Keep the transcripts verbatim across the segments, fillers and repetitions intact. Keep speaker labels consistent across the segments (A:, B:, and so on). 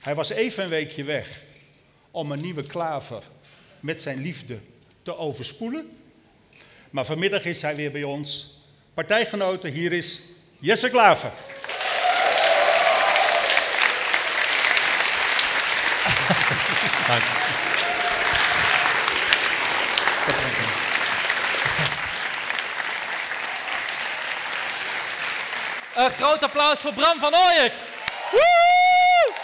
A: Hij was even een weekje weg om een nieuwe klaver met zijn liefde te overspoelen. Maar vanmiddag is hij weer bij ons. Partijgenoten, hier is Jesse Klaver.
B: Dank. Een groot applaus voor Bram van Ooyek. Woe!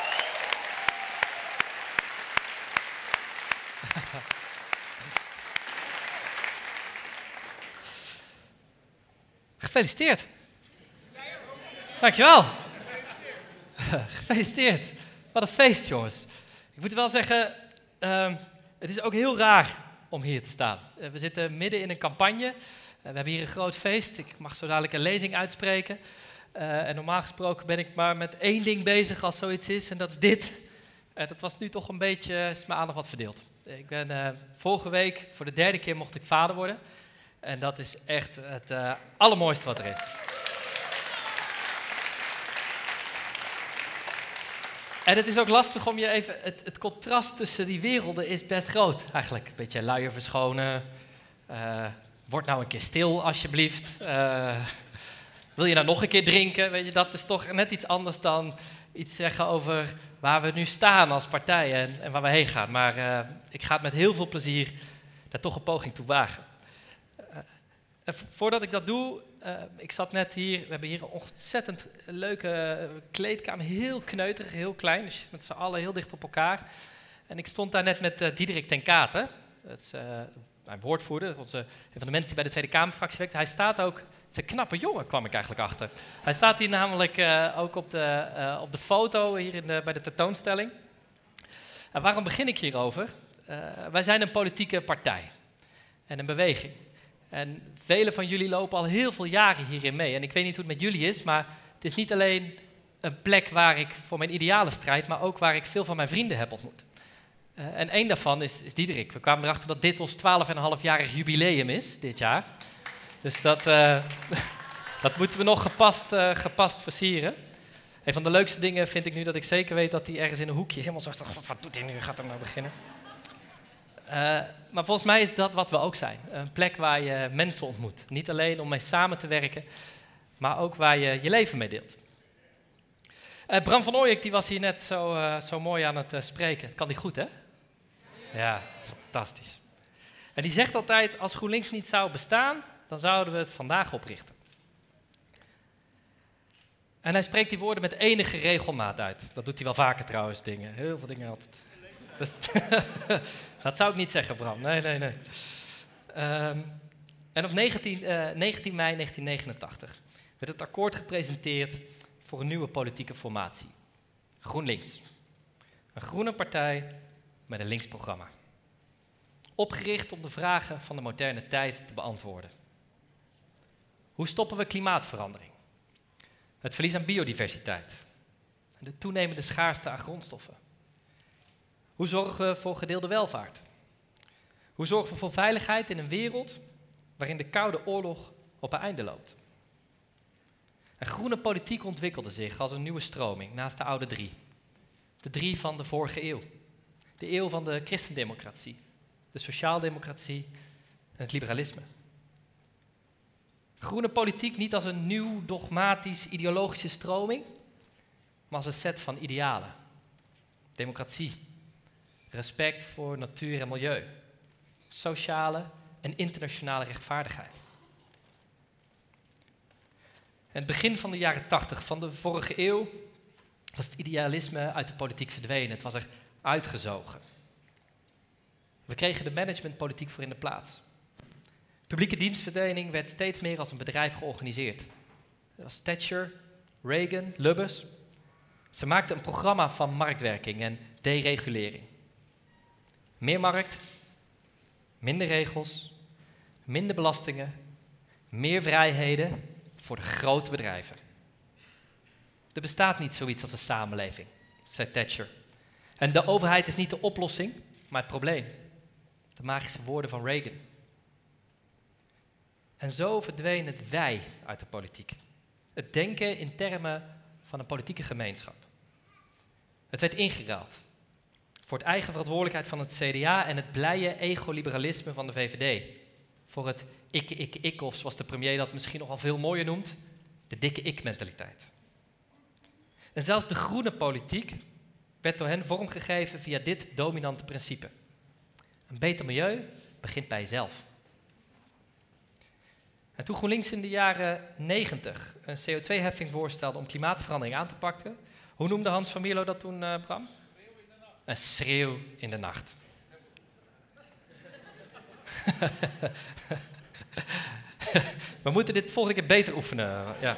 B: Gefeliciteerd. Dankjewel. Gefeliciteerd. Wat een feest, jongens. Ik moet wel zeggen, uh, het is ook heel raar om hier te staan. Uh, we zitten midden in een campagne. Uh, we hebben hier een groot feest. Ik mag zo dadelijk een lezing uitspreken. Uh, en normaal gesproken ben ik maar met één ding bezig als zoiets is. En dat is dit. Uh, dat was nu toch een beetje, is mijn aandacht wat verdeeld. Uh, ik ben uh, vorige week, voor de derde keer mocht ik vader worden. En dat is echt het uh, allermooiste wat er is. En het is ook lastig om je even... Het, het contrast tussen die werelden is best groot, eigenlijk. Een beetje luier verschonen. Uh, word nou een keer stil, alsjeblieft. Uh, wil je nou nog een keer drinken? Weet je, dat is toch net iets anders dan iets zeggen over waar we nu staan als partij en, en waar we heen gaan. Maar uh, ik ga het met heel veel plezier daar toch een poging toe wagen. Uh, en voordat ik dat doe... Uh, ik zat net hier, we hebben hier een ontzettend leuke uh, kleedkamer, heel kneuterig, heel klein, dus met z'n allen heel dicht op elkaar. En ik stond daar net met uh, Diederik ten Kate, dat is uh, mijn woordvoerder, onze, een van de mensen die bij de Tweede Kamerfractie werkt. Hij staat ook, het is een knappe jongen, kwam ik eigenlijk achter. Hij staat hier namelijk uh, ook op de, uh, op de foto hier in de, bij de tentoonstelling. En waarom begin ik hierover? Uh, wij zijn een politieke partij en een beweging. En velen van jullie lopen al heel veel jaren hierin mee. En ik weet niet hoe het met jullie is, maar het is niet alleen een plek waar ik voor mijn idealen strijd, maar ook waar ik veel van mijn vrienden heb ontmoet. Uh, en één daarvan is, is Diederik. We kwamen erachter dat dit ons twaalf en een half-jarig jubileum is, dit jaar. Dus dat, uh, dat moeten we nog gepast, uh, gepast versieren. Een van de leukste dingen vind ik nu dat ik zeker weet dat hij ergens in een hoekje helemaal zo staat. Wat doet hij nu? Gaat hij nou beginnen? Uh, maar volgens mij is dat wat we ook zijn. Een plek waar je mensen ontmoet. Niet alleen om mee samen te werken, maar ook waar je je leven mee deelt. Uh, Bram van Ooyek die was hier net zo, uh, zo mooi aan het uh, spreken. Kan die goed, hè? Ja, fantastisch. En die zegt altijd, als GroenLinks niet zou bestaan, dan zouden we het vandaag oprichten. En hij spreekt die woorden met enige regelmaat uit. Dat doet hij wel vaker trouwens, dingen. Heel veel dingen altijd. Dus, dat zou ik niet zeggen, Bram. Nee, nee, nee. Um, en op negentien, uh, negentien mei negentien negenentachtig werd het akkoord gepresenteerd voor een nieuwe politieke formatie. GroenLinks. Een groene partij met een links programma. Opgericht om de vragen van de moderne tijd te beantwoorden. Hoe stoppen we klimaatverandering? Het verlies aan biodiversiteit. En de toenemende schaarste aan grondstoffen. Hoe zorgen we voor gedeelde welvaart? Hoe zorgen we voor veiligheid in een wereld waarin de Koude Oorlog op haar einde loopt? En groene politiek ontwikkelde zich als een nieuwe stroming naast de oude drie. De drie van de vorige eeuw. De eeuw van de christendemocratie, de sociaaldemocratie en het liberalisme. Groene politiek niet als een nieuw, dogmatisch, ideologische stroming, maar als een set van idealen. Democratie, respect voor natuur en milieu, sociale en internationale rechtvaardigheid. In het begin van de jaren tachtig van de vorige eeuw was het idealisme uit de politiek verdwenen. Het was er uitgezogen. We kregen de managementpolitiek voor in de plaats. Publieke dienstverlening werd steeds meer als een bedrijf georganiseerd. Dat was Thatcher, Reagan, Lubbers. Ze maakten een programma van marktwerking en deregulering. Meer markt, minder regels, minder belastingen, meer vrijheden voor de grote bedrijven. Er bestaat niet zoiets als een samenleving, zei Thatcher. En de overheid is niet de oplossing, maar het probleem. De magische woorden van Reagan. En zo verdween het wij uit de politiek. Het denken in termen van een politieke gemeenschap. Het werd ingeruild voor het eigen verantwoordelijkheid van het C D A en het blije ego-liberalisme van de V V D. Voor het ikke, ikke, ikke, of zoals de premier dat misschien nog wel veel mooier noemt, de dikke ik-mentaliteit. En zelfs de groene politiek werd door hen vormgegeven via dit dominante principe. Een beter milieu begint bij jezelf. En toen GroenLinks in de jaren negentig een C O twee heffing voorstelde om klimaatverandering aan te pakken, hoe noemde Hans van Mierlo dat toen, uh, Bram? Een schreeuw in de nacht. We moeten dit volgende keer beter oefenen. Ja.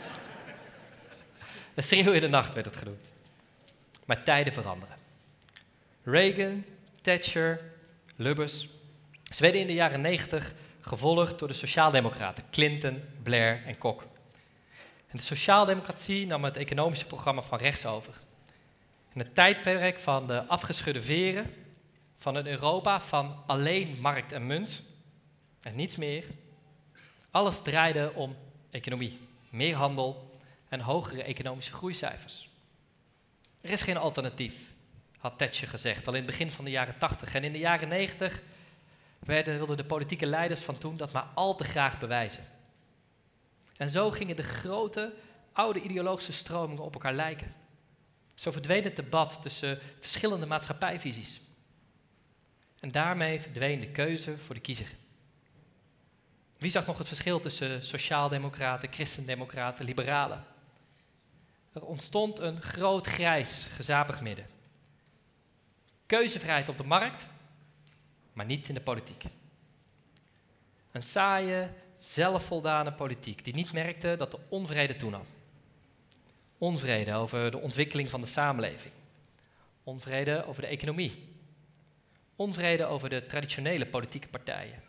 B: Een schreeuw in de nacht werd het genoemd. Maar tijden veranderen. Reagan, Thatcher, Lubbers. Ze werden in de jaren negentig gevolgd door de sociaaldemocraten Clinton, Blair en Kok. En de sociaaldemocratie nam het economische programma van rechts over. In het tijdperk van de afgeschudde veren, van een Europa van alleen markt en munt en niets meer. Alles draaide om economie, meer handel en hogere economische groeicijfers. Er is geen alternatief, had Thatcher gezegd, al in het begin van de jaren tachtig. En in de jaren negentig wilden de politieke leiders van toen dat maar al te graag bewijzen. En zo gingen de grote, oude ideologische stromingen op elkaar lijken. Zo verdween het debat tussen verschillende maatschappijvisies. En daarmee verdween de keuze voor de kiezer. Wie zag nog het verschil tussen sociaaldemocraten, christendemocraten, liberalen? Er ontstond een groot grijs, gezapig midden. Keuzevrijheid op de markt, maar niet in de politiek. Een saaie, zelfvoldane politiek die niet merkte dat de onvrede toenam. Onvrede over de ontwikkeling van de samenleving. Onvrede over de economie. Onvrede over de traditionele politieke partijen.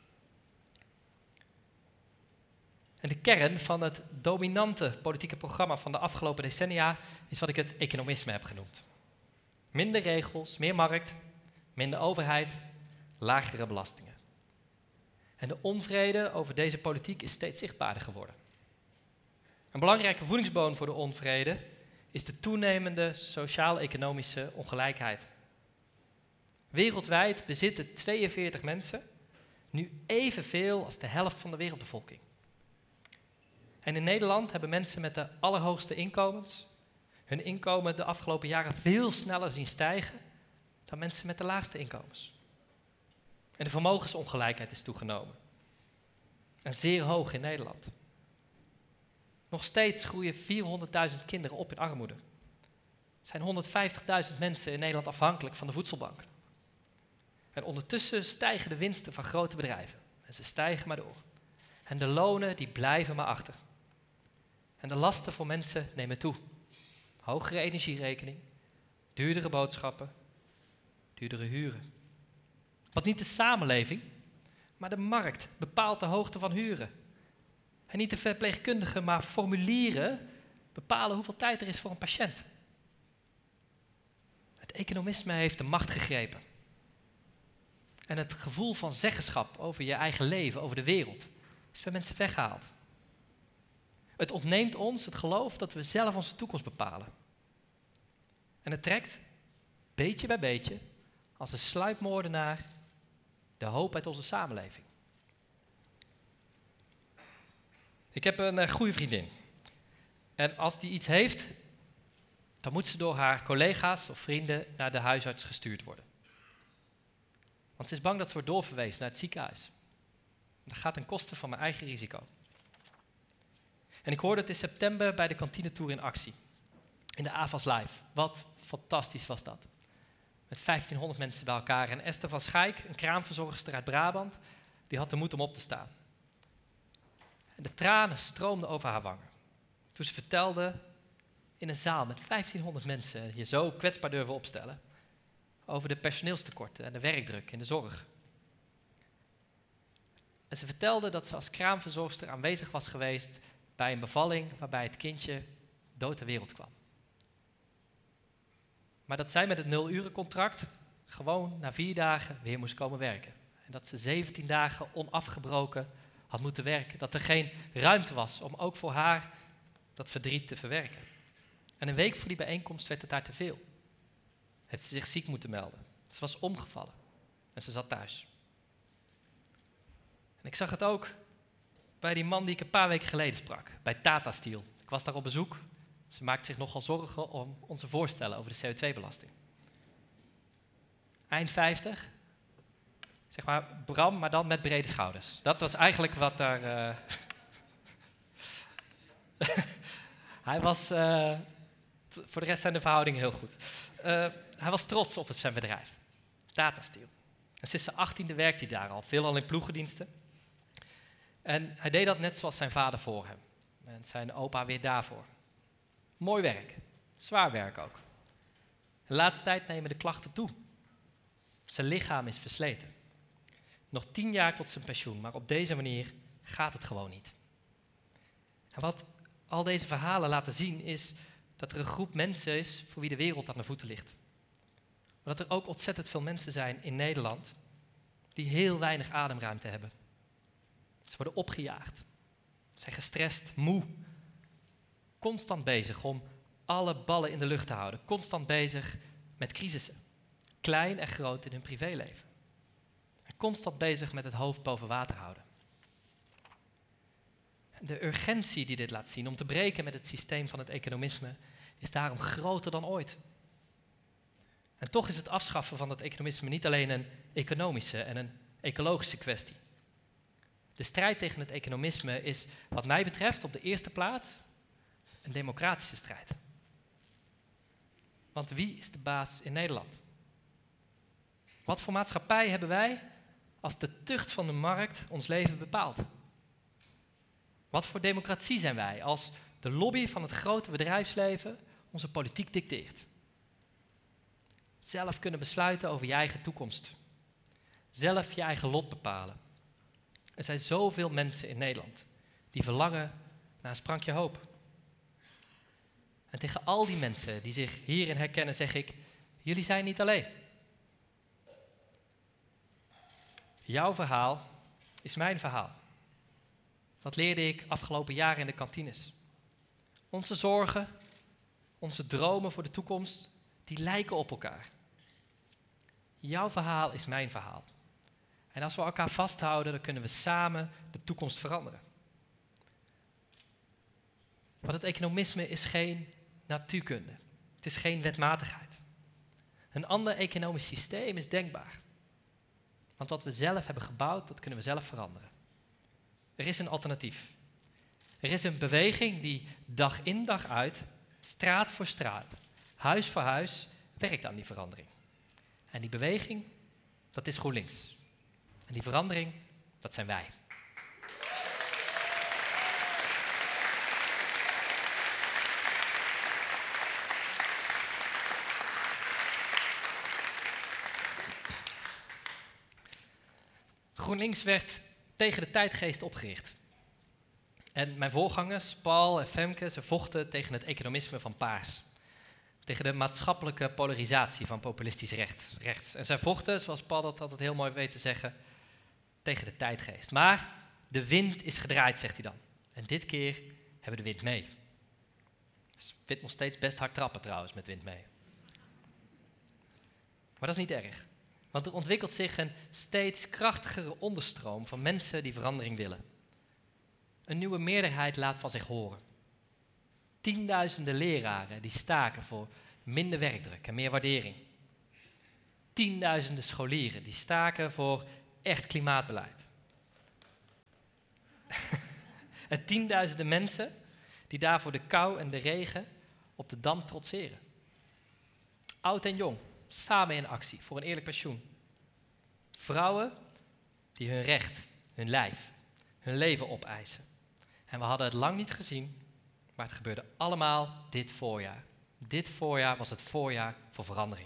B: En de kern van het dominante politieke programma van de afgelopen decennia is wat ik het economisme heb genoemd. Minder regels, meer markt, minder overheid, lagere belastingen. En de onvrede over deze politiek is steeds zichtbaarder geworden. Een belangrijke voedingsbodem voor de onvrede is de toenemende sociaal-economische ongelijkheid. Wereldwijd bezitten tweeënveertig mensen nu evenveel als de helft van de wereldbevolking. En in Nederland hebben mensen met de allerhoogste inkomens hun inkomen de afgelopen jaren veel sneller zien stijgen dan mensen met de laagste inkomens. En de vermogensongelijkheid is toegenomen. En zeer hoog in Nederland. Nog steeds groeien vierhonderdduizend kinderen op in armoede. Er zijn honderdvijftigduizend mensen in Nederland afhankelijk van de voedselbank. En ondertussen stijgen de winsten van grote bedrijven. En ze stijgen maar door. En de lonen die blijven maar achter. En de lasten voor mensen nemen toe. Hogere energierekening, duurdere boodschappen, duurdere huren. Want niet de samenleving, maar de markt bepaalt de hoogte van huren. En niet de verpleegkundigen, maar formulieren bepalen hoeveel tijd er is voor een patiënt. Het economisme heeft de macht gegrepen. En het gevoel van zeggenschap over je eigen leven, over de wereld, is bij mensen weggehaald. Het ontneemt ons het geloof dat we zelf onze toekomst bepalen. En het trekt, beetje bij beetje, als een sluipmoordenaar, de hoop uit onze samenleving. Ik heb een uh, goede vriendin. En als die iets heeft, dan moet ze door haar collega's of vrienden naar de huisarts gestuurd worden. Want ze is bang dat ze wordt doorverwezen naar het ziekenhuis. Dat gaat ten koste van mijn eigen risico. En ik hoorde het in september bij de kantinetour in actie. In de A V A S Live. Wat fantastisch was dat. Met vijftienhonderd mensen bij elkaar. En Esther van Schaik, een kraamverzorgster uit Brabant, die had de moed om op te staan. En de tranen stroomden over haar wangen. Toen ze vertelde in een zaal met vijftienhonderd mensen, je zo kwetsbaar durven opstellen, over de personeelstekorten en de werkdruk in de zorg. En ze vertelde dat ze als kraamverzorgster aanwezig was geweest bij een bevalling waarbij het kindje dood ter wereld kwam. Maar dat zij met het nulurencontract gewoon na vier dagen weer moest komen werken. En dat ze zeventien dagen onafgebroken had moeten werken. Dat er geen ruimte was om ook voor haar dat verdriet te verwerken. En een week voor die bijeenkomst werd het haar te veel. heeft ze zich ziek moeten melden. Ze was omgevallen en ze zat thuis. En ik zag het ook bij die man die ik een paar weken geleden sprak, bij Tata Steel. Ik was daar op bezoek. Ze maakt zich nogal zorgen om onze voorstellen over de C O twee belasting. Eind vijftig, zeg maar Bram, maar dan met brede schouders. Dat was eigenlijk wat daar... Uh... hij was... Uh... Voor de rest zijn de verhoudingen heel goed. Uh, hij was trots op zijn bedrijf, Tata Steel. En sinds zijn achttiende werkt hij daar al, veelal in ploegendiensten. En hij deed dat net zoals zijn vader voor hem. En zijn opa weer daarvoor. Mooi werk, zwaar werk ook. De laatste tijd nemen de klachten toe. Zijn lichaam is versleten. Nog tien jaar tot zijn pensioen, maar op deze manier gaat het gewoon niet. En wat al deze verhalen laten zien is dat er een groep mensen is voor wie de wereld aan de voeten ligt. Maar dat er ook ontzettend veel mensen zijn in Nederland die heel weinig ademruimte hebben. Ze worden opgejaagd, zijn gestrest, moe, constant bezig om alle ballen in de lucht te houden, constant bezig met crisissen, klein en groot in hun privéleven. En constant bezig met het hoofd boven water houden. De urgentie die dit laat zien om te breken met het systeem van het economisme is daarom groter dan ooit. En toch is het afschaffen van het economisme niet alleen een economische en een ecologische kwestie. De strijd tegen het economisme is, wat mij betreft, op de eerste plaats een democratische strijd. Want wie is de baas in Nederland? Wat voor maatschappij hebben wij als de tucht van de markt ons leven bepaalt? Wat voor democratie zijn wij als de lobby van het grote bedrijfsleven onze politiek dicteert? Zelf kunnen besluiten over je eigen toekomst. Zelf je eigen lot bepalen. Er zijn zoveel mensen in Nederland die verlangen naar een sprankje hoop. En tegen al die mensen die zich hierin herkennen zeg ik, jullie zijn niet alleen. Jouw verhaal is mijn verhaal. Dat leerde ik afgelopen jaren in de kantines. Onze zorgen, onze dromen voor de toekomst, die lijken op elkaar. Jouw verhaal is mijn verhaal. En als we elkaar vasthouden, dan kunnen we samen de toekomst veranderen. Want het economisme is geen natuurkunde. Het is geen wetmatigheid. Een ander economisch systeem is denkbaar. Want wat we zelf hebben gebouwd, dat kunnen we zelf veranderen. Er is een alternatief. Er is een beweging die dag in dag uit, straat voor straat, huis voor huis, werkt aan die verandering. En die beweging, dat is GroenLinks. En die verandering, dat zijn wij. GroenLinks werd tegen de tijdgeest opgericht. En mijn voorgangers, Paul en Femke, ze vochten tegen het economisme van Paars. Tegen de maatschappelijke polarisatie van populistisch recht, rechts. En zij vochten, zoals Paul dat altijd heel mooi weet te zeggen, tegen de tijdgeest. Maar de wind is gedraaid, zegt hij dan. En dit keer hebben we de wind mee. Dus wind nog steeds best hard trappen trouwens met wind mee. Maar dat is niet erg. Want er ontwikkelt zich een steeds krachtigere onderstroom van mensen die verandering willen. Een nieuwe meerderheid laat van zich horen. Tienduizenden leraren die staken voor minder werkdruk en meer waardering. Tienduizenden scholieren die staken voor echt klimaatbeleid. En tienduizenden mensen die daarvoor de kou en de regen op de Dam trotseren. Oud en jong, samen in actie voor een eerlijk pensioen. Vrouwen die hun recht, hun lijf, hun leven opeisen. En we hadden het lang niet gezien, maar het gebeurde allemaal dit voorjaar. Dit voorjaar was het voorjaar voor verandering.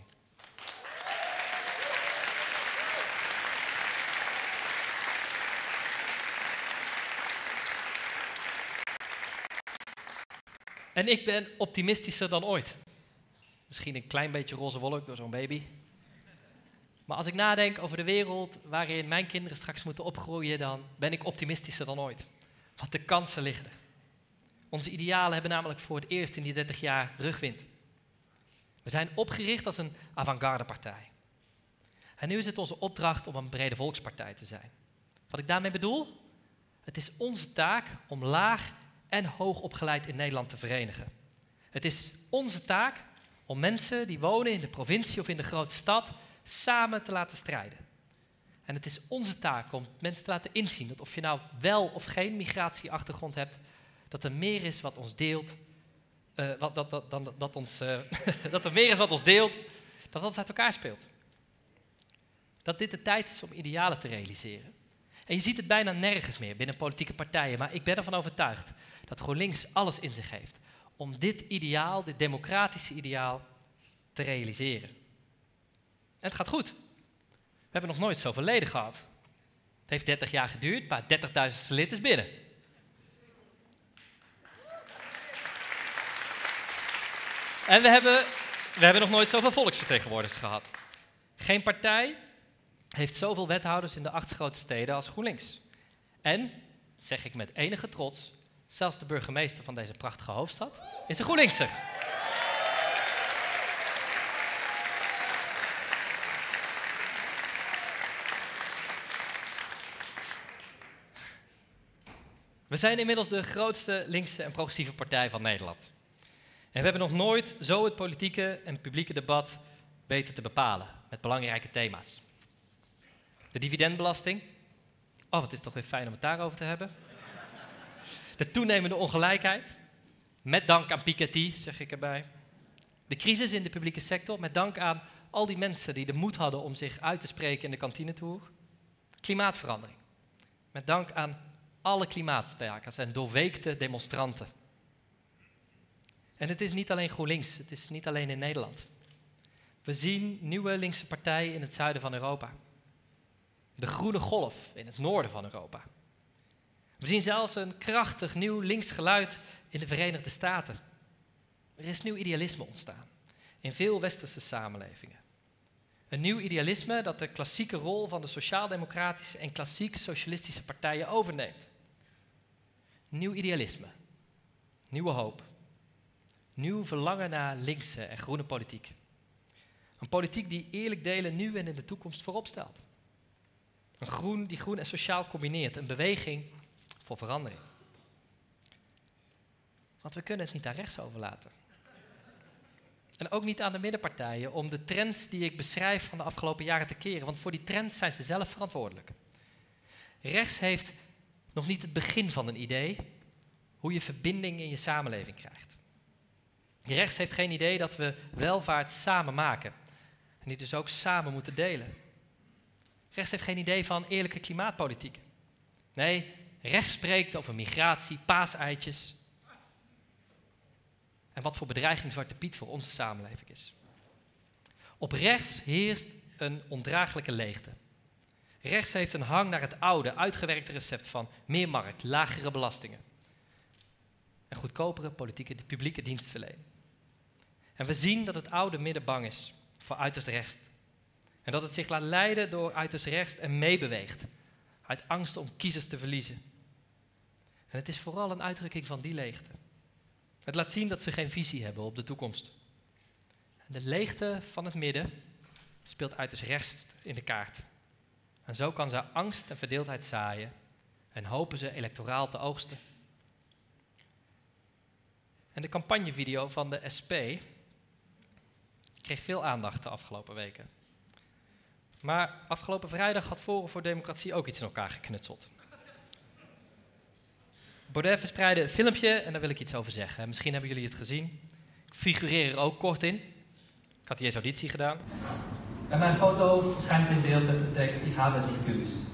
B: En ik ben optimistischer dan ooit. Misschien een klein beetje roze wolk door zo'n baby. Maar als ik nadenk over de wereld waarin mijn kinderen straks moeten opgroeien, dan ben ik optimistischer dan ooit. Want de kansen liggen er. Onze idealen hebben namelijk voor het eerst in die dertig jaar rugwind. We zijn opgericht als een avant-garde partij. En nu is het onze opdracht om een brede volkspartij te zijn. Wat ik daarmee bedoel? Het is onze taak om laag en hoog opgeleid in Nederland te verenigen. Het is onze taak om mensen die wonen in de provincie of in de grote stad samen te laten strijden. En het is onze taak om mensen te laten inzien dat of je nou wel of geen migratieachtergrond hebt, dat er meer is wat ons deelt, uh, wat, dat, dat, dat, dat, ons, uh, dat er meer is wat ons deelt, dat ons uit elkaar speelt. Dat dit de tijd is om idealen te realiseren. En je ziet het bijna nergens meer binnen politieke partijen, maar ik ben ervan overtuigd dat GroenLinks alles in zich heeft om dit ideaal, dit democratische ideaal, te realiseren. En het gaat goed. We hebben nog nooit zoveel leden gehad. Het heeft dertig jaar geduurd, maar dertigduizend lid is binnen. En we hebben, we hebben nog nooit zoveel volksvertegenwoordigers gehad. Geen partij heeft zoveel wethouders in de acht grootste steden als GroenLinks. En, zeg ik met enige trots, zelfs de burgemeester van deze prachtige hoofdstad is een GroenLinkser. We zijn inmiddels de grootste linkse en progressieve partij van Nederland. En we hebben nog nooit zo het politieke en publieke debat weten te bepalen met belangrijke thema's. De dividendbelasting. Oh, wat is toch weer fijn om het daarover te hebben. De toenemende ongelijkheid. Met dank aan Piketty, zeg ik erbij. De crisis in de publieke sector. Met dank aan al die mensen die de moed hadden om zich uit te spreken in de kantinetour. Klimaatverandering. Met dank aan alle klimaatstakers en doorweekte demonstranten. En het is niet alleen GroenLinks, het is niet alleen in Nederland. We zien nieuwe linkse partijen in het zuiden van Europa. De groene golf in het noorden van Europa. We zien zelfs een krachtig nieuw links geluid in de Verenigde Staten. Er is nieuw idealisme ontstaan in veel westerse samenlevingen. Een nieuw idealisme dat de klassieke rol van de sociaal-democratische en klassiek socialistische partijen overneemt. Nieuw idealisme, nieuwe hoop, nieuw verlangen naar linkse en groene politiek. Een politiek die eerlijk delen nu en in de toekomst voorop stelt. Een groen die groen en sociaal combineert, een beweging voor verandering. Want we kunnen het niet aan rechts overlaten. En ook niet aan de middenpartijen om de trends die ik beschrijf van de afgelopen jaren te keren. Want voor die trends zijn ze zelf verantwoordelijk. Rechts heeft nog niet het begin van een idee hoe je verbinding in je samenleving krijgt. Rechts heeft geen idee dat we welvaart samen maken. En die dus ook samen moeten delen. Rechts heeft geen idee van eerlijke klimaatpolitiek. Nee, rechts spreekt over migratie, paaseitjes. En wat voor bedreiging Zwarte Piet voor onze samenleving is. Op rechts heerst een ondraaglijke leegte. Rechts heeft een hang naar het oude, uitgewerkte recept van meer markt, lagere belastingen. En goedkopere politieke, publieke dienstverlening. En we zien dat het oude midden bang is voor uiterst rechts. En dat het zich laat leiden door uiterst rechts en meebeweegt. Uit angst om kiezers te verliezen. En het is vooral een uitdrukking van die leegte. Het laat zien dat ze geen visie hebben op de toekomst. En de leegte van het midden speelt uiterst rechts in de kaart. En zo kan ze angst en verdeeldheid zaaien en hopen ze electoraal te oogsten. En de campagnevideo van de S P kreeg veel aandacht de afgelopen weken. Maar afgelopen vrijdag had Forum voor Democratie ook iets in elkaar geknutseld. Baudet verspreidde een filmpje en daar wil ik iets over zeggen. Misschien hebben jullie het gezien. Ik figureer er ook kort in. Ik had die eens auditie gedaan. En mijn foto verschijnt in beeld met de tekst: "Ik habe es niet gewusst."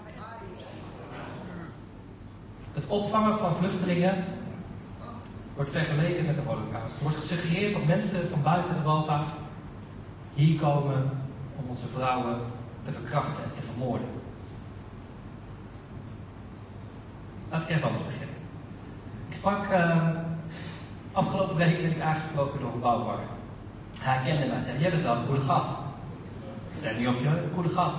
B: Het opvangen van vluchtelingen wordt vergeleken met de Holocaust. Er wordt gesuggereerd dat mensen van buiten Europa hier komen om onze vrouwen te verkrachten en te vermoorden. Laat ik eerst anders beginnen. Ik sprak, uh, afgelopen week werd ik aangesproken door een bouwvakker. Hij kende mij en zei: "Jij bent wel een coole gast." Ik zei: "Niet op je, een coole gast."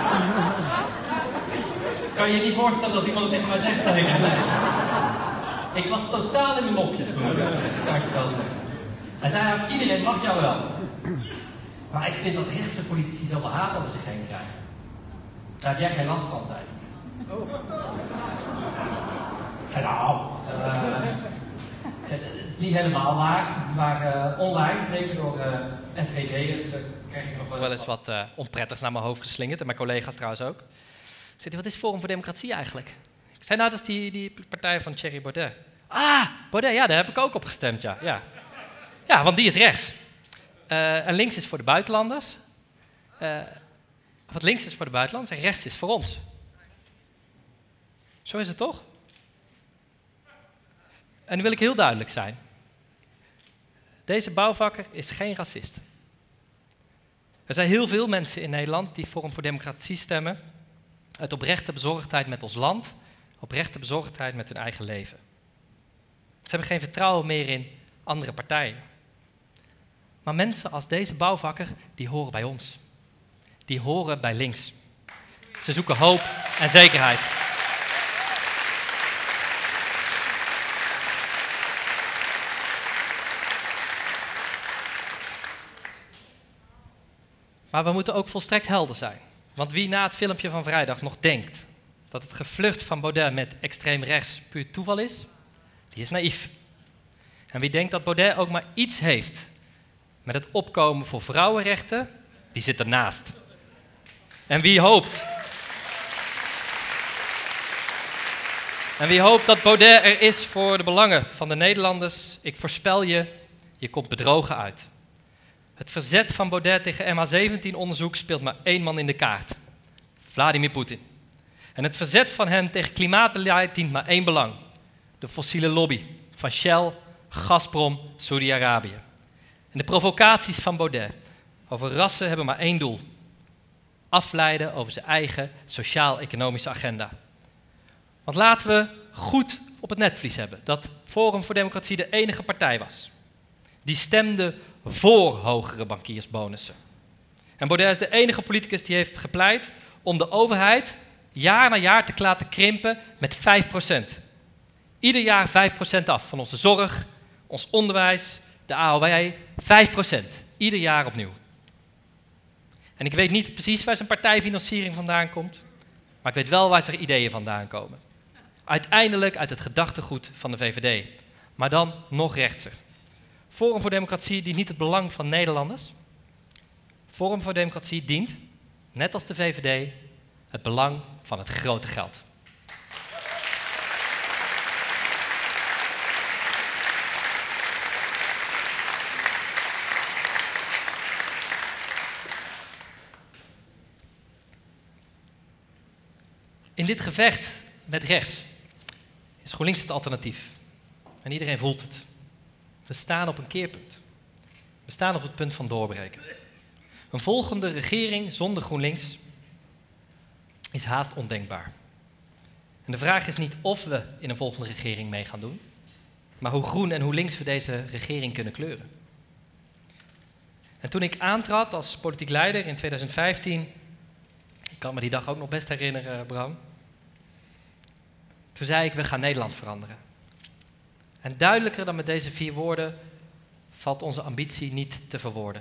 B: Kan je je niet voorstellen dat iemand het tegen mij zegt? Zei ik. Nee. Ik was totaal in mijn mopjes toen. Kan ik je wel zeggen. Hij zei ook, iedereen mag jou wel. Maar ik vind dat rechtse politici zoveel haat over zich heen krijgen. Daar heb jij geen last van, zei ik. Oh. Ik zei, nou, uh, ik zei, het is niet helemaal waar. Maar uh, online, zeker door uh, F V D'ers, uh, krijg ik nog wel, wel eens wat uh, onprettigs naar mijn hoofd geslingerd. En mijn collega's trouwens ook. Ik zei, wat is Forum voor Democratie eigenlijk? Ik zei, nou, dat is die, die partij van Thierry Baudet. Ah, Baudet, ja, daar heb ik ook op gestemd, ja. Ja, ja want die is rechts. Uh, en links is voor de buitenlanders. Uh, wat links is voor de buitenlanders en rechts is voor ons. Zo is het toch? En nu wil ik heel duidelijk zijn. Deze bouwvakker is geen racist. Er zijn heel veel mensen in Nederland die Forum voor Democratie stemmen uit oprechte bezorgdheid met ons land, oprechte bezorgdheid met hun eigen leven. Ze hebben geen vertrouwen meer in andere partijen. Maar mensen als deze bouwvakker, die horen bij ons. Die horen bij links. Ze zoeken hoop en zekerheid. Maar we moeten ook volstrekt helder zijn. Want wie na het filmpje van vrijdag nog denkt dat het gevlucht van Baudet met extreem rechts puur toeval is, die is naïef. En wie denkt dat Baudet ook maar iets heeft met het opkomen voor vrouwenrechten, die zit ernaast. En wie hoopt... En wie hoopt dat Baudet er is voor de belangen van de Nederlanders, ik voorspel je, je komt bedrogen uit. Het verzet van Baudet tegen M H zeventien onderzoek speelt maar één man in de kaart. Vladimir Poetin. En het verzet van hem tegen klimaatbeleid dient maar één belang. De fossiele lobby van Shell, Gazprom, Saudi-Arabië. En de provocaties van Baudet over rassen hebben maar één doel. Afleiden over zijn eigen sociaal-economische agenda. Want laten we goed op het netvlies hebben dat Forum voor Democratie de enige partij was. Die stemde voor hogere bankiersbonussen. En Baudet is de enige politicus die heeft gepleit om de overheid jaar na jaar te laten krimpen met vijf procent. Ieder jaar vijf procent af van onze zorg, ons onderwijs, de A O W, vijf procent. Ieder jaar opnieuw. En ik weet niet precies waar zijn partijfinanciering vandaan komt, maar ik weet wel waar zijn ideeën vandaan komen. Uiteindelijk uit het gedachtegoed van de V V D, maar dan nog rechtser. Forum voor Democratie dient niet het belang van Nederlanders. Forum voor Democratie dient, net als de V V D, het belang van het grote geld. In dit gevecht met rechts is GroenLinks het alternatief. En iedereen voelt het. We staan op een keerpunt. We staan op het punt van doorbreken. Een volgende regering zonder GroenLinks is haast ondenkbaar. En de vraag is niet of we in een volgende regering mee gaan doen, maar hoe groen en hoe links we deze regering kunnen kleuren. En toen ik aantrad als politiek leider in tweeduizend vijftien, ik kan me die dag ook nog best herinneren, Bram, toen zei ik, we gaan Nederland veranderen. En duidelijker dan met deze vier woorden valt onze ambitie niet te verwoorden.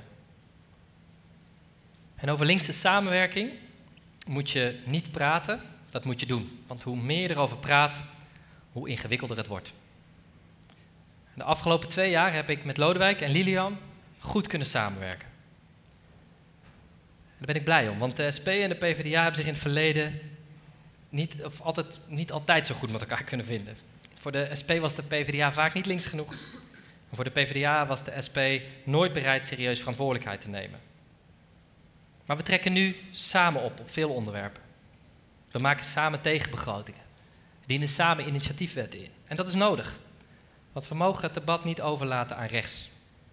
B: En over linkse samenwerking moet je niet praten, dat moet je doen. Want hoe meer je erover praat, hoe ingewikkelder het wordt. De afgelopen twee jaar heb ik met Lodewijk en Lilian goed kunnen samenwerken. Daar ben ik blij om, want de S P en de P v d A hebben zich in het verleden niet, of altijd, niet altijd zo goed met elkaar kunnen vinden. Voor de S P was de P v d A vaak niet links genoeg. En voor de P v d A was de S P nooit bereid serieus verantwoordelijkheid te nemen. Maar we trekken nu samen op op veel onderwerpen. We maken samen tegenbegrotingen. We dienen samen initiatiefwetten in. En dat is nodig. Want we mogen het debat niet overlaten aan rechts.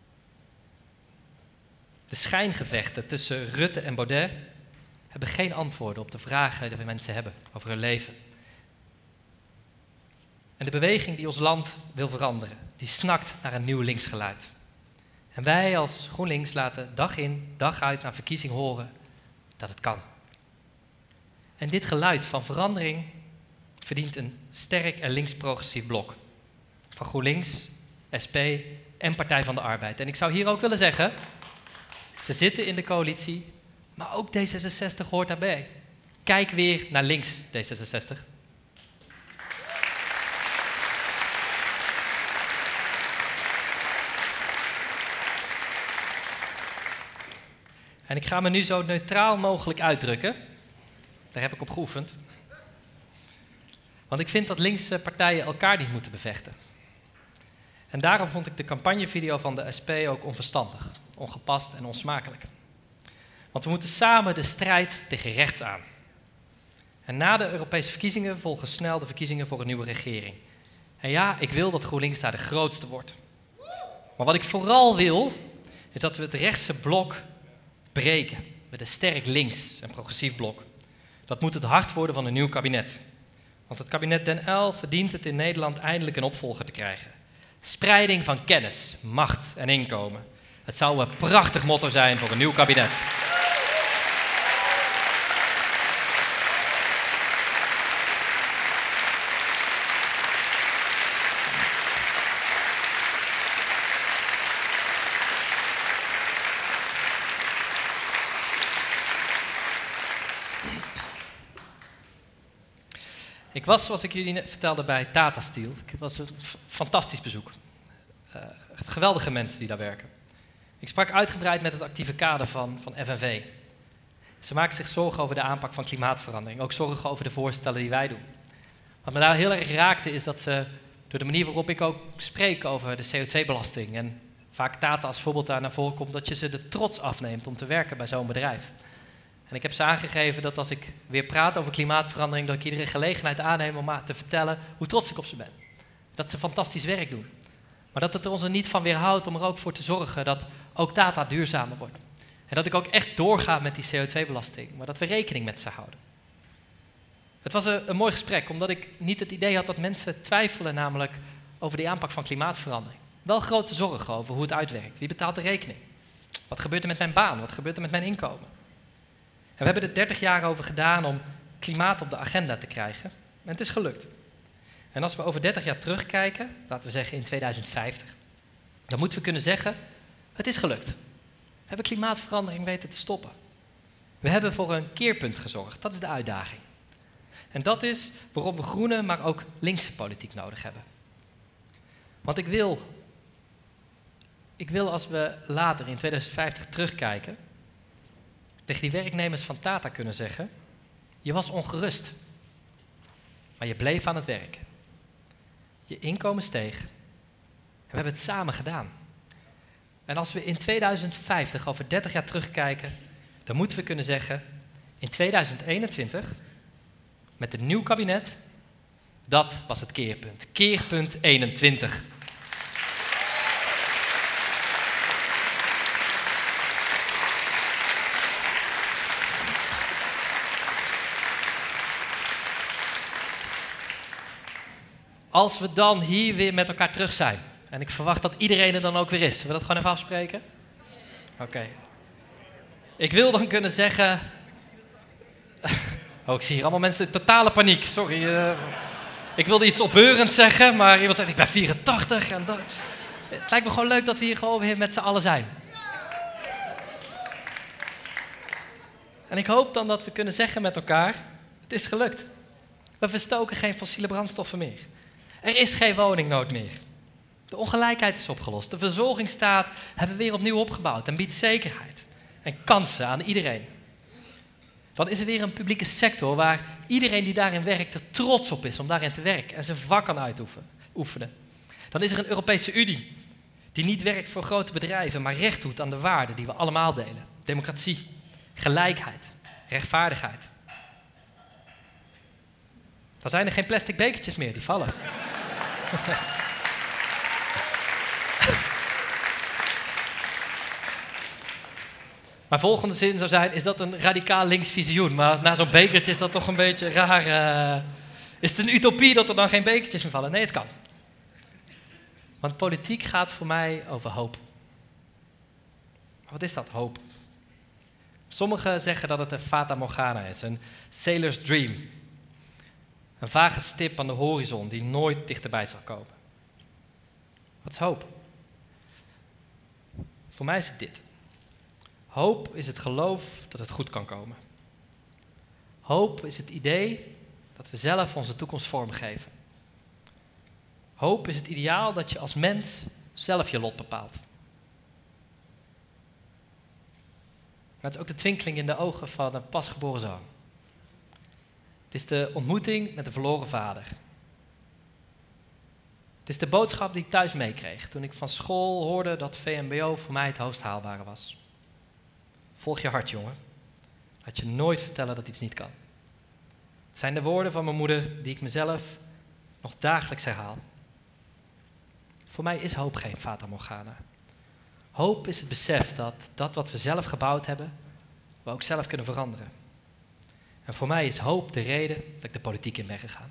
B: De schijngevechten tussen Rutte en Baudet hebben geen antwoorden op de vragen die mensen hebben over hun leven. En de beweging die ons land wil veranderen, die snakt naar een nieuw linksgeluid. En wij als GroenLinks laten dag in, dag uit naar verkiezing horen dat het kan. En dit geluid van verandering verdient een sterk en links-progressief blok. van GroenLinks, S P en Partij van de Arbeid. En ik zou hier ook willen zeggen, ze zitten in de coalitie, maar ook D zesenzestig hoort daarbij. Kijk weer naar links, D zesenzestig. En ik ga me nu zo neutraal mogelijk uitdrukken. Daar heb ik op geoefend. Want ik vind dat linkse partijen elkaar niet moeten bevechten. En daarom vond ik de campagnevideo van de S P ook onverstandig, ongepast en onsmakelijk. Want we moeten samen de strijd tegen rechts aan. En na de Europese verkiezingen volgen snel de verkiezingen voor een nieuwe regering. En ja, ik wil dat GroenLinks daar de grootste wordt. Maar wat ik vooral wil, is dat we het rechtse blok breken met een sterk links en progressief blok. Dat moet het hart worden van een nieuw kabinet. Want het kabinet Den Uyl verdient het in Nederland eindelijk een opvolger te krijgen. Spreiding van kennis, macht en inkomen. Het zou een prachtig motto zijn voor een nieuw kabinet. Ik was, zoals ik jullie net vertelde, bij Tata Steel. Het was een fantastisch bezoek. Uh, geweldige mensen die daar werken. Ik sprak uitgebreid met het actieve kader van, van F N V. Ze maken zich zorgen over de aanpak van klimaatverandering. Ook zorgen over de voorstellen die wij doen. Wat me daar heel erg raakte is dat ze, door de manier waarop ik ook spreek over de C O twee belasting... en vaak Tata als voorbeeld daar naar voren komt, dat je ze de trots afneemt om te werken bij zo'n bedrijf. En ik heb ze aangegeven dat als ik weer praat over klimaatverandering, dat ik iedere gelegenheid aanneem om maar te vertellen hoe trots ik op ze ben. Dat ze fantastisch werk doen. Maar dat het er ons er niet van weerhoudt om er ook voor te zorgen dat ook Tata duurzamer wordt. En dat ik ook echt doorga met die C O twee belasting, maar dat we rekening met ze houden. Het was een, een mooi gesprek, omdat ik niet het idee had dat mensen twijfelen namelijk over de aanpak van klimaatverandering. Wel grote zorgen over hoe het uitwerkt. Wie betaalt de rekening? Wat gebeurt er met mijn baan? Wat gebeurt er met mijn inkomen? En we hebben er dertig jaar over gedaan om klimaat op de agenda te krijgen. En het is gelukt. En als we over dertig jaar terugkijken, laten we zeggen in tweeduizend vijftig, dan moeten we kunnen zeggen, het is gelukt. We hebben klimaatverandering weten te stoppen. We hebben voor een keerpunt gezorgd. Dat is de uitdaging. En dat is waarom we groene, maar ook linkse politiek nodig hebben. Want ik wil, ik wil als we later in tweeduizend vijftig terugkijken, tegen die werknemers van Tata kunnen zeggen, je was ongerust, maar je bleef aan het werk. Je inkomen steeg en we hebben het samen gedaan. En als we in tweeduizend vijftig, over dertig jaar terugkijken, dan moeten we kunnen zeggen, in tweeduizend eenentwintig, met een nieuw kabinet, dat was het keerpunt. Keerpunt eenentwintig. Als we dan hier weer met elkaar terug zijn, en ik verwacht dat iedereen er dan ook weer is. Zullen we dat gewoon even afspreken? Oké. Okay. Ik wil dan kunnen zeggen... Oh, ik zie hier allemaal mensen in totale paniek. Sorry. Uh... Ik wilde iets opbeurends zeggen, maar iemand zegt ik ben vierentachtig. En dat... Het lijkt me gewoon leuk dat we hier gewoon weer met z'n allen zijn. En ik hoop dan dat we kunnen zeggen met elkaar, het is gelukt. We verstoken geen fossiele brandstoffen meer. Er is geen woningnood meer. De ongelijkheid is opgelost. De verzorgingsstaat hebben we weer opnieuw opgebouwd en biedt zekerheid en kansen aan iedereen. Dan is er weer een publieke sector waar iedereen die daarin werkt er trots op is om daarin te werken en zijn vak kan uitoefenen. Dan is er een Europese Unie die niet werkt voor grote bedrijven, maar recht doet aan de waarden die we allemaal delen. Democratie, gelijkheid, rechtvaardigheid. Dan zijn er geen plastic bekertjes meer, die vallen. Mijn volgende zin zou zijn, is dat een radicaal links visioen? Maar na zo'n bekertje is dat toch een beetje raar. Uh, is het een utopie dat er dan geen bekertjes meer vallen? Nee, het kan. Want politiek gaat voor mij over hoop. Maar wat is dat, hoop? Sommigen zeggen dat het een fata morgana is, een sailor's dream. Een vage stip aan de horizon die nooit dichterbij zal komen. Wat is hoop? Voor mij is het dit. Hoop is het geloof dat het goed kan komen. Hoop is het idee dat we zelf onze toekomst vormgeven. Hoop is het ideaal dat je als mens zelf je lot bepaalt. Maar het is ook de twinkeling in de ogen van een pasgeboren zoon. Het is de ontmoeting met de verloren vader. Het is de boodschap die ik thuis meekreeg toen ik van school hoorde dat V M B O voor mij het hoogst haalbare was. Volg je hart, jongen. Laat je nooit vertellen dat iets niet kan. Het zijn de woorden van mijn moeder die ik mezelf nog dagelijks herhaal. Voor mij is hoop geen fata morgana. Hoop is het besef dat dat wat we zelf gebouwd hebben, we ook zelf kunnen veranderen. En voor mij is hoop de reden dat ik de politiek in ben gegaan.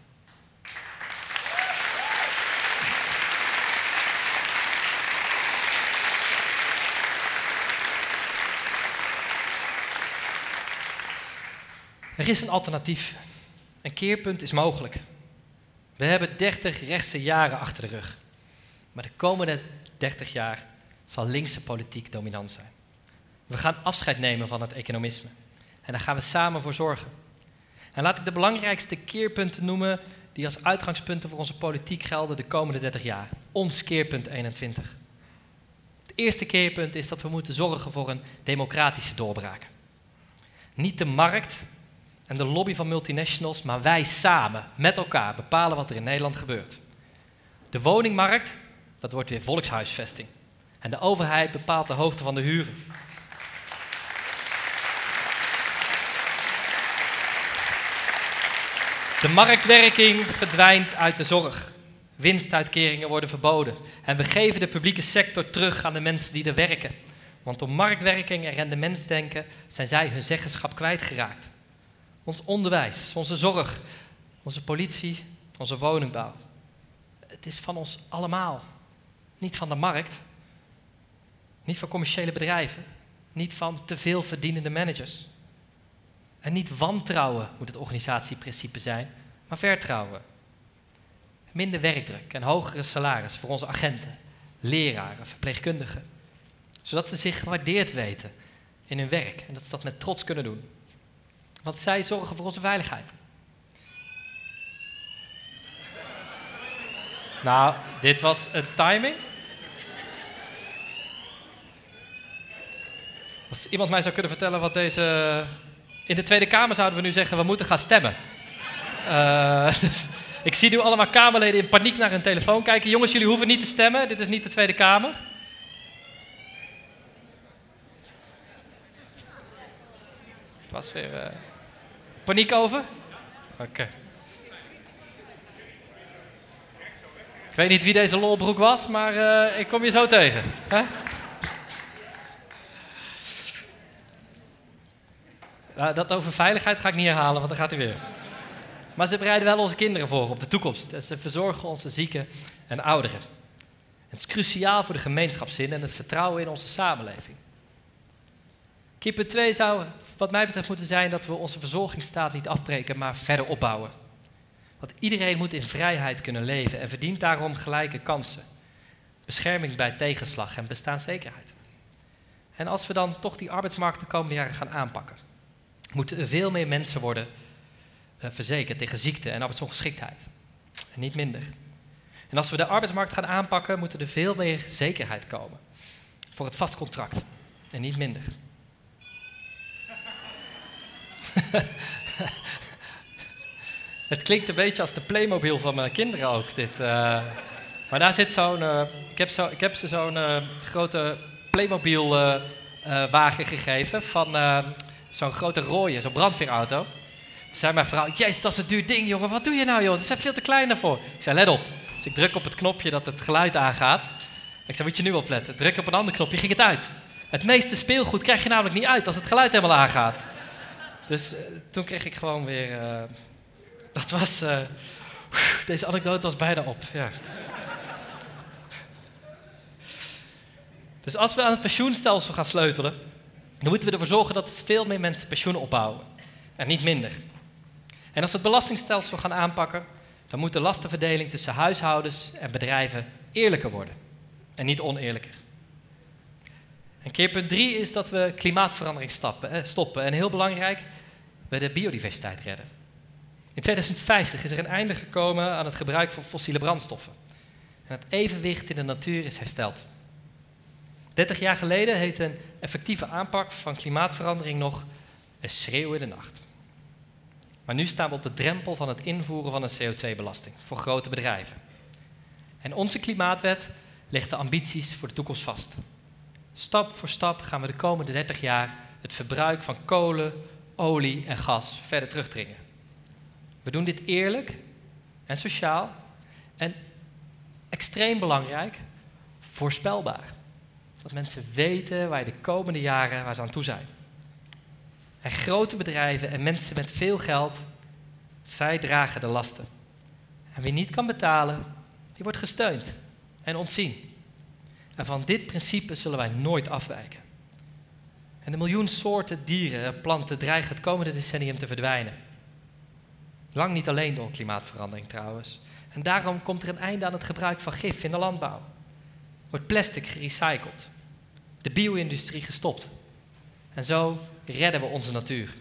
B: Er is een alternatief. Een keerpunt is mogelijk. We hebben dertig rechtse jaren achter de rug. Maar de komende dertig jaar zal linkse politiek dominant zijn. We gaan afscheid nemen van het economisme. En daar gaan we samen voor zorgen. En laat ik de belangrijkste keerpunten noemen die als uitgangspunten voor onze politiek gelden de komende dertig jaar. Ons keerpunt eenentwintig. Het eerste keerpunt is dat we moeten zorgen voor een democratische doorbraak. Niet de markt en de lobby van multinationals, maar wij samen, met elkaar, bepalen wat er in Nederland gebeurt. De woningmarkt, dat wordt weer volkshuisvesting. En de overheid bepaalt de hoogte van de huren. De marktwerking verdwijnt uit de zorg. Winstuitkeringen worden verboden. En we geven de publieke sector terug aan de mensen die er werken. Want door marktwerking en rendementsdenken zijn zij hun zeggenschap kwijtgeraakt. Ons onderwijs, onze zorg, onze politie, onze woningbouw. Het is van ons allemaal. Niet van de markt. Niet van commerciële bedrijven. Niet van te veel verdienende managers. En niet wantrouwen moet het organisatieprincipe zijn, maar vertrouwen. Minder werkdruk en hogere salarissen voor onze agenten, leraren, verpleegkundigen. Zodat ze zich gewaardeerd weten in hun werk en dat ze dat met trots kunnen doen. Want zij zorgen voor onze veiligheid. Nou, dit was een timing. Als iemand mij zou kunnen vertellen wat deze... In de Tweede Kamer zouden we nu zeggen, we moeten gaan stemmen. Uh, dus ik zie nu allemaal Kamerleden in paniek naar hun telefoon kijken. Jongens, jullie hoeven niet te stemmen. Dit is niet de Tweede Kamer. Het was weer... Uh... Paniek over? Oké. Okay. Ik weet niet wie deze lolbroek was, maar uh, ik kom je zo tegen. Hè? Uh, dat over veiligheid ga ik niet herhalen, want dan gaat hij weer. Maar ze bereiden wel onze kinderen voor op de toekomst. En ze verzorgen onze zieken en ouderen. En het is cruciaal voor de gemeenschapszin en het vertrouwen in onze samenleving. Keerpunt twee zou wat mij betreft moeten zijn dat we onze verzorgingsstaat niet afbreken, maar verder opbouwen. Want iedereen moet in vrijheid kunnen leven en verdient daarom gelijke kansen. Bescherming bij tegenslag en bestaanszekerheid. En als we dan toch die arbeidsmarkt de komende jaren gaan aanpakken, moeten er veel meer mensen worden uh, verzekerd tegen ziekte en arbeidsongeschiktheid. En niet minder. En als we de arbeidsmarkt gaan aanpakken, moet er veel meer zekerheid komen. Voor het vast contract. En niet minder. Het klinkt een beetje als de Playmobil van mijn kinderen ook, dit. Uh, maar daar zit zo'n... Uh, ik, heb zo, ik heb ze zo'n uh, grote Playmobil uh, uh, wagen gegeven van uh, zo'n grote rode, zo'n brandweerauto. Toen zei mijn vrouw, jezus, dat is een duur ding, jongen. Wat doe je nou, joh? Dat is veel te klein daarvoor. Ik zei, let op. Dus ik druk op het knopje dat het geluid aangaat. Ik zei, moet je nu opletten. Druk op een ander knopje, ging het uit. Het meeste speelgoed krijg je namelijk niet uit als het geluid helemaal aangaat. Dus uh, toen kreeg ik gewoon weer... Uh, dat was... Uh, deze anekdote was bijna op, ja. Dus als we aan het pensioenstelsel gaan sleutelen, dan moeten we ervoor zorgen dat veel meer mensen pensioen opbouwen. En niet minder. En als we het belastingstelsel gaan aanpakken, dan moet de lastenverdeling tussen huishoudens en bedrijven eerlijker worden. en niet oneerlijker. En keerpunt drie is dat we klimaatverandering stappen, eh, stoppen. En heel belangrijk, we de biodiversiteit redden. In tweeduizend vijftig is er een einde gekomen aan het gebruik van fossiele brandstoffen. En het evenwicht in de natuur is hersteld. dertig jaar geleden heette een effectieve aanpak van klimaatverandering nog een schreeuw in de nacht. Maar nu staan we op de drempel van het invoeren van een C O twee belasting voor grote bedrijven. En onze klimaatwet legt de ambities voor de toekomst vast. Stap voor stap gaan we de komende dertig jaar het verbruik van kolen, olie en gas verder terugdringen. We doen dit eerlijk en sociaal en extreem belangrijk, voorspelbaar. Dat mensen weten waar je de komende jaren waar ze aan toe zijn. En grote bedrijven en mensen met veel geld, zij dragen de lasten. En wie niet kan betalen, die wordt gesteund en ontzien. En van dit principe zullen wij nooit afwijken. En de miljoen soorten dieren en planten dreigen het komende decennium te verdwijnen. Lang niet alleen door klimaatverandering trouwens. En daarom komt er een einde aan het gebruik van gif in de landbouw. Wordt plastic gerecycled. De bio-industrie gestopt. En zo redden we onze natuur.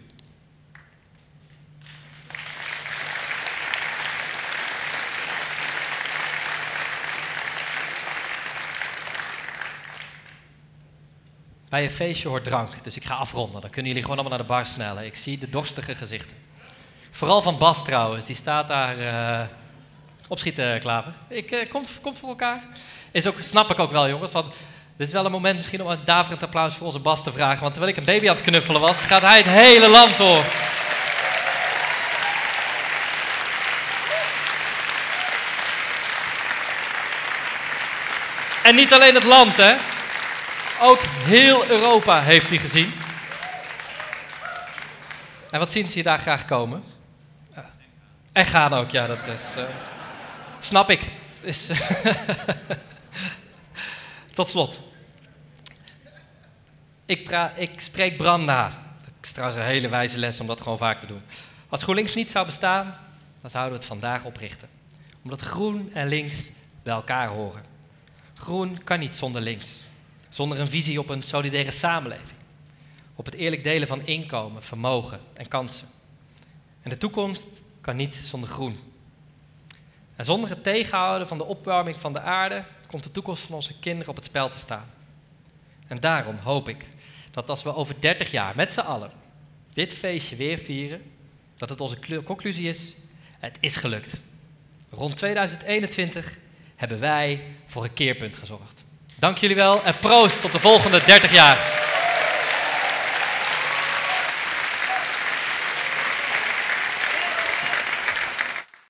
B: Bij een feestje hoort drank, dus ik ga afronden. Dan kunnen jullie gewoon allemaal naar de bar snellen. Ik zie de dorstige gezichten. Vooral van Bas trouwens, die staat daar uh, opschieten, Klaver. Ik, uh, komt, komt voor elkaar. Is ook, snap ik ook wel, jongens. Want dit is wel een moment misschien om een daverend applaus voor onze Bas te vragen. Want terwijl ik een baby aan het knuffelen was, gaat hij het hele land door. En niet alleen het land, hè. Ook heel Europa heeft hij gezien. En wat zien ze hier daar graag komen? Uh, en gaan ook, ja, dat is... Uh, snap ik. Is, tot slot. Ik, pra- ik spreek Bram na. Dat is trouwens een hele wijze les om dat gewoon vaak te doen. Als GroenLinks niet zou bestaan, dan zouden we het vandaag oprichten. Omdat groen en links bij elkaar horen. Groen kan niet zonder links. Zonder een visie op een solidaire samenleving. Op het eerlijk delen van inkomen, vermogen en kansen. En de toekomst kan niet zonder groen. En zonder het tegenhouden van de opwarming van de aarde komt de toekomst van onze kinderen op het spel te staan. En daarom hoop ik dat als we over dertig jaar met z'n allen dit feestje weer vieren, dat het onze conclusie is, het is gelukt. Rond tweeduizend eenentwintig hebben wij voor een keerpunt gezorgd. Dank jullie wel en proost op de volgende dertig jaar.